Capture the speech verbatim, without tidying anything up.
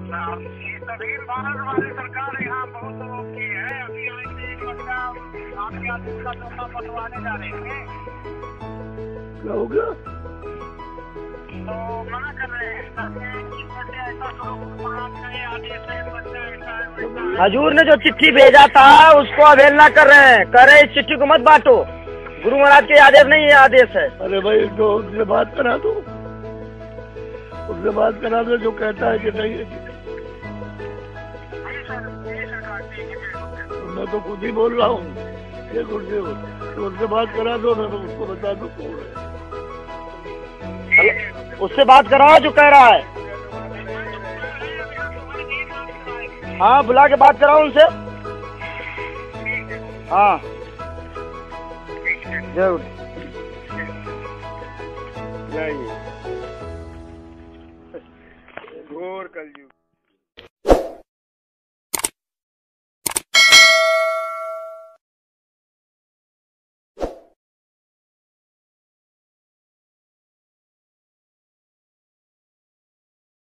ये सभी भारत वाली सरकार यहाँ बहुत लोगों की है। अभी आएंगे एक मतलब आपके आदमी का चौथा बंटवाने जा रहे हैं। क्या हो गया? तो मना कर रहे हैं, कहते हैं कि बच्चे ऐसा करो, महाराज का ये आदेश है, बच्चा ऐसा है वैसा है। हजूर ने जो चिट्ठी भेजा था उसको अवहेलना कर रहे हैं, कह रहे इस चिट्ठी को मत बांटो, गुरु महाराज के आदेश नहीं ये आदेश है। अरे भाई तो उससे बात करा दो, उससे बात करा दो जो कहता है कि नहीं है। मैं तो खुद ही बोल रहा हूँ ये गुरुदेव, तो उससे बात करा दो ना, तो उसको बता दो कौन है। उससे बात कराओ जो कह रहा है। हाँ बुला के बात कराओ उनसे। हाँ जरूर जाइए। घोर कलयुग।